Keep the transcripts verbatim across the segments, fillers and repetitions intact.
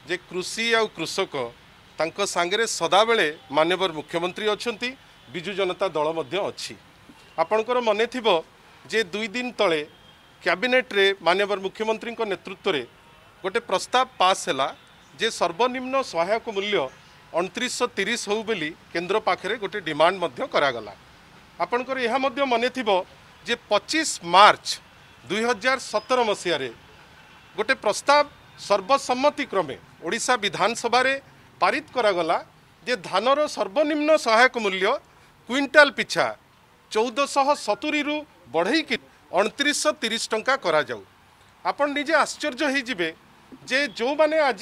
जे कृषि आ कृषक तांको सांगरे सदाबेले माननीय मुख्यमंत्री अछंती बिजु जनता दल मध्य अछि। आपणकर मने थिबो जे दुई दिन तले कैबिनेट रे माननीय मुख्यमंत्री नेतृत्व रे गोटे प्रस्ताव पास हैला जे सर्वनिम्न सहायक मूल्य उनतीस तीस हो बोली केंद्र पाखरे गोटे डिमांड मध्य करागला। आपणकर यह मध्य मने थिबो जे पच्चीस मार्च दुई हजार सतर मसीह गोटे प्रस्ताव सर्वसम्मति क्रमे ओडिशा विधानसभा रे पारित करागला जे धानर सर्वनिम्न सहायक मूल्य क्विंटाल पिछा चौदह सौ सतुरी रु बढ़ई कि उनतीस तीस टंका करा जाऊ। आपण निजे आश्चर्य हो जिबे जे जो माने आज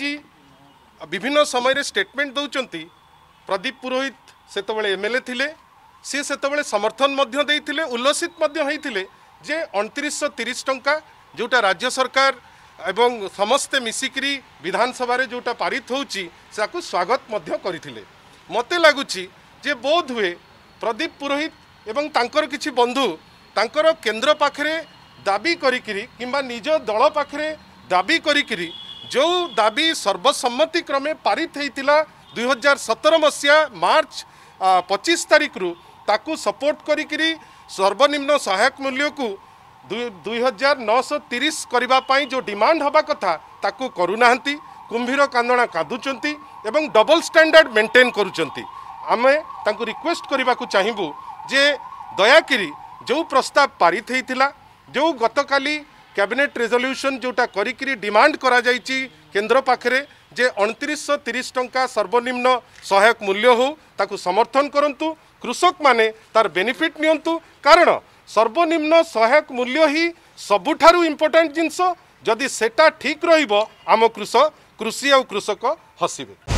विभिन्न समय स्टेटमेंट दौरान प्रदीप पुरोहित सेतबेले एमएलए थिले सी सेतबेले समर्थन मध्य देइथिले उल्लसित मध्य होइथिले जे उनतीस तीस टंका जोटा राज्य सरकार एवं समस्ते मिसिकरी विधानसभा रे जोटा पारित होउची साकु स्वागत मध्य करिथिले। मते लागुची जे बोध हुए प्रदीप पुरोहित एवं तांकर किछि बंधु तांकर केंद्र पाखरे दाबी करिकिरी किंबा निज दल पाखरे दाबी करिकिरी जो दाबी सर्वसम्मति क्रमे पारित होइतिला दुई हजार सतर मसीहा मार्च पच्चीस तारीख रु ताकू सपोर्ट करिकिरी सर्वनिम्न सहायक मूल्य को दुई हजार नौश तीस करने जो डिमांड हवा कथा ताकू करूनाहांती कुंभीर कांदना कादुचंती एवं डबल स्टैंडर्ड मेंटेन करुचंती। आमे तांकू रिक्वेस्ट करने को चाहिबू जे दयाकिरी जो प्रस्ताव पारित होइतिला जो गतकाली कैबिनेट रेजोल्यूशन जोटा करिकिरी डिमांड करा जाइची केंद्र पाखरे जे उनतीस तीस टंका सर्वनिम्न सहायक मूल्य हो ताकू समर्थन करंतु कृषक माने तार बेनिफिट नियंतु कारण सर्वनिम्न सहायक मूल्य ही सबुठारु इम्पोर्टेंट जिनस जदि सेटा ठीक रहिबो आम कृषक कृषि और कृषक हसिबे।